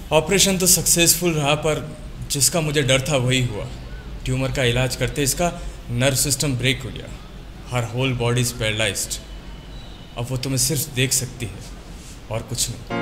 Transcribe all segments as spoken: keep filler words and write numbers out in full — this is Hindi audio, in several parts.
ऑपरेशन तो सक्सेसफुल रहा, पर जिसका मुझे डर था वही हुआ। ट्यूमर का इलाज करते इसका नर्व सिस्टम ब्रेक हो गया, her whole body is paralysed. अब वो तुम्हें सिर्फ देख सकती है और कुछ नहीं।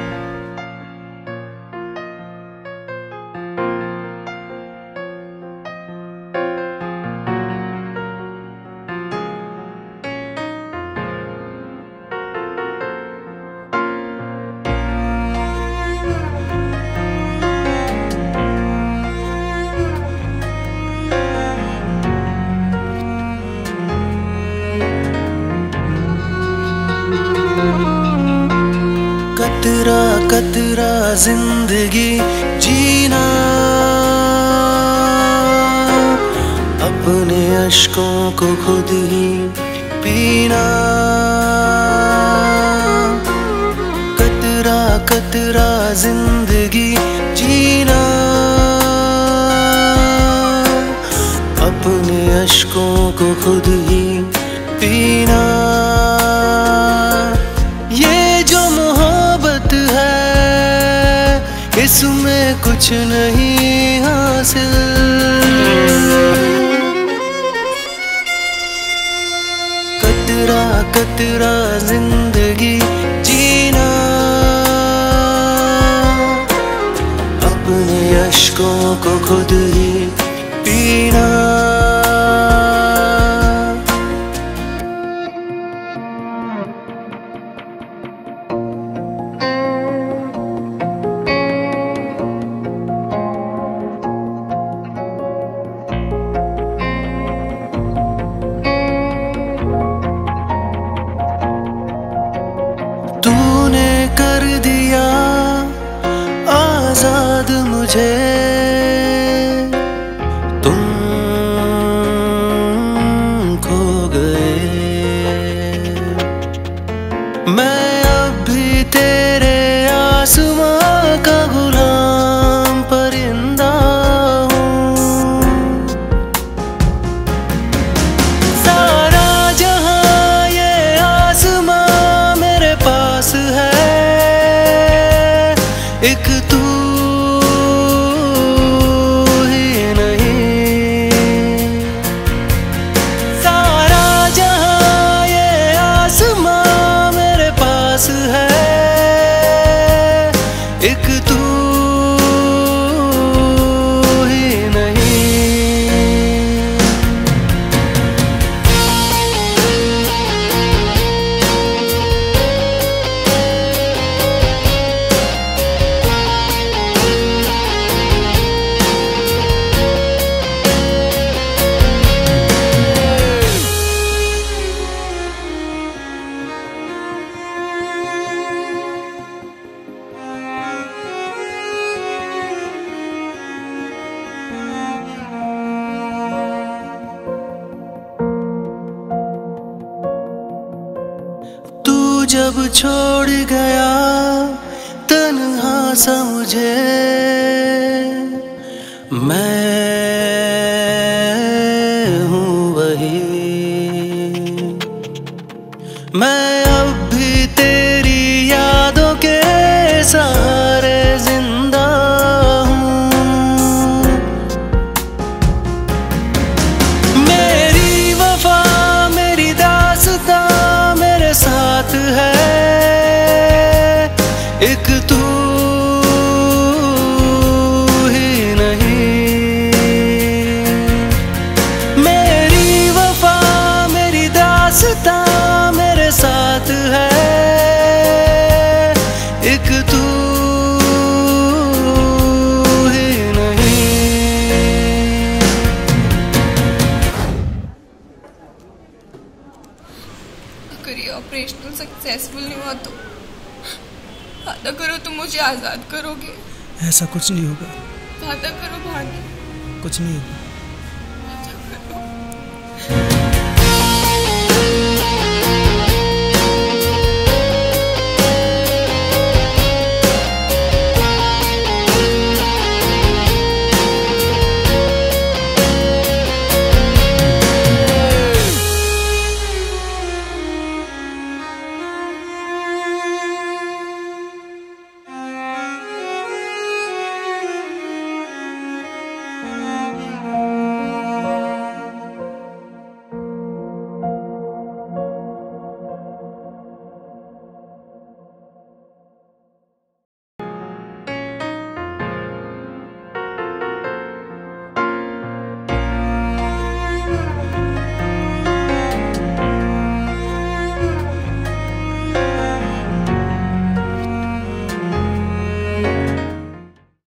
कतरा कतरा जिंदगी जीना, अपने अश्कों को खुद ही पीना। कतरा कतरा जिंदगी जीना, अपने अश्कों को खुद ही पीना। इसमें कुछ नहीं हासिल, कतरा कतरा जिंदगी जीना, अपने अश्कों को खुद ही पीना। तूने कर दिया आजाद मुझे, तुम खो गए। मैं अब भी तेरे आसमां का गुलाम परिंदा हूँ। सारा जहां ये आसमां मेरे पास है, एक तू ही नहीं। सारा जहां ये आसमां मेरे पास है, एक तू ही नहीं। जब छोड़ गया तन्हा सा मुझे, मैं हूँ वही। मैं अब भी तेरी यादों के सहारे जिंदा हूँ। मेरी वफा मेरी दास्तां मेरे साथ है, एक तू ही नहीं। मेरी वफा मेरी दास्तां मेरे साथ है, एक तू ही नहीं। अगर ये ऑपरेशन सक्सेसफुल नहीं हुआ तो वादा करो तुम मुझे आजाद करोगे। ऐसा कुछ नहीं होगा। वादा करो भानु। कुछ नहीं होगा।